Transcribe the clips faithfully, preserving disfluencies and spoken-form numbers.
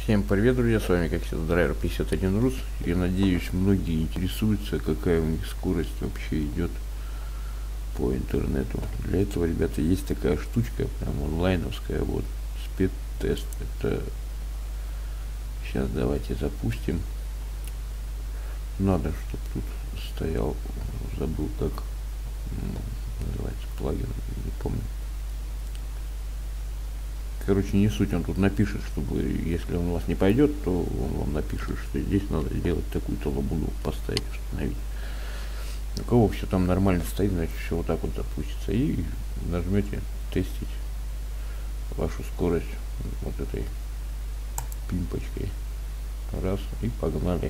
Всем привет, друзья, с вами как всегда Драйвер пятьдесят один Рус. Я надеюсь, многие интересуются, какая у них скорость вообще идет по интернету. Для этого, ребята, есть такая штучка, прям онлайновская, вот, спид-тест. Это сейчас давайте запустим. Надо, чтобы тут стоял, забыл как называется плагин, не помню. Короче, не суть, он тут напишет, чтобы, если он у вас не пойдет, то он вам напишет, что здесь надо сделать такую-то лабуду, поставить, установить. У кого все там нормально стоит, значит все вот так вот запустится. И нажмете тестить вашу скорость вот этой пимпочкой. Раз, и погнали.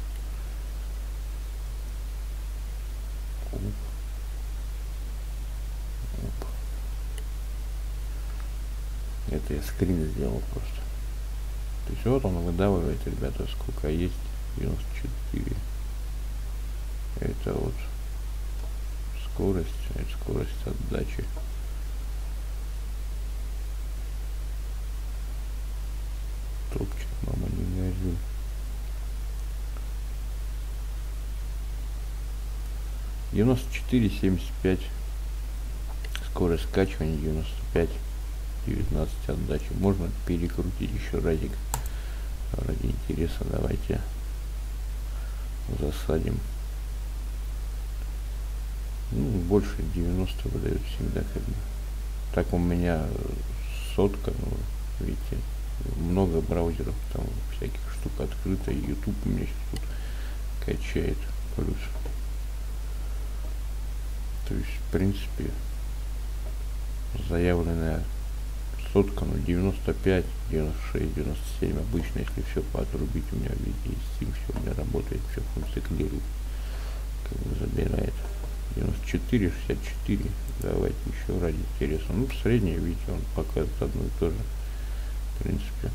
Оп. Оп. Это я скрин сделал просто. То есть вот он выдавливает, ребята, сколько есть. девяносто четыре. Это вот скорость, это скорость отдачи. Топчик, мама, не горю. девяносто четыре семьдесят пять. Скорость скачивания девяносто пять. девятнадцать отдачи. Можно перекрутить еще разик. Ради интереса давайте засадим. Ну, больше девяносто выдает всегда, как бы. Так у меня сотка, ну, видите, много браузеров, там всяких штук открыто, и YouTube у меня сейчас тут качает плюс. То есть, в принципе, заявленная сотка, ну, девяносто пять, девяносто шесть, девяносто семь обычно, если все поотрубить, у меня видите, Steam все у меня работает, все функционирует, как бы забирает. девяносто четыре, шестьдесят четыре, давайте еще ради интереса. Ну, среднее, видите, он показывает одно и то же, в принципе.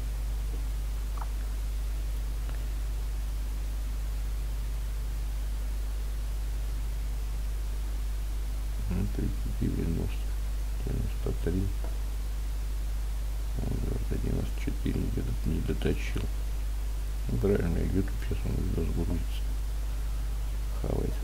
девяносто, девяносто три. девяносто четыре где-то не доточил. Ну, правильно, YouTube сейчас он видос грузится. Хавает.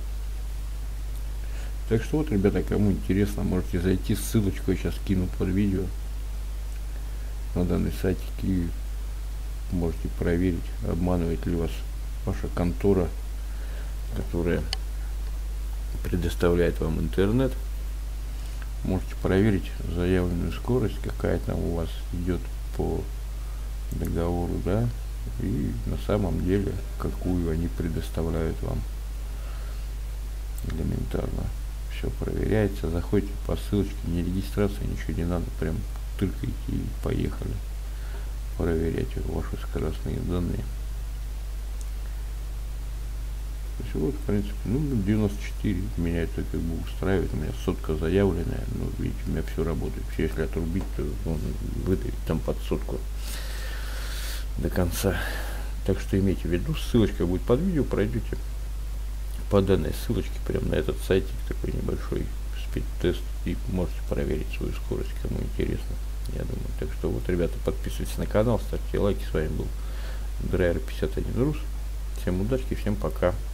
Так что вот, ребята, кому интересно, можете зайти, ссылочку я сейчас кину под видео на данный сайтик, и можете проверить, обманывает ли вас ваша контора, которая предоставляет вам интернет. Можете проверить заявленную скорость, какая там у вас идет по договору, да, и на самом деле какую они предоставляют вам. Элементарно все проверяется. Заходите по ссылочке, не регистрация, ничего не надо, прям тыркайте и поехали проверять ваши скоростные данные. То есть вот, в принципе, ну, девяносто четыре меня это как бы устраивает, у меня сотка заявленная, ну, видите, у меня все работает. Все, если отрубить, то он выдавит там под сотку до конца. Так что имейте в виду, ссылочка будет под видео, пройдете по данной ссылочке прямо на этот сайтик, такой небольшой спид-тест, и можете проверить свою скорость, кому интересно, я думаю. Так что вот, ребята, подписывайтесь на канал, ставьте лайки. С вами был Драйвер пятьдесят один Рус. Всем удачи, всем пока.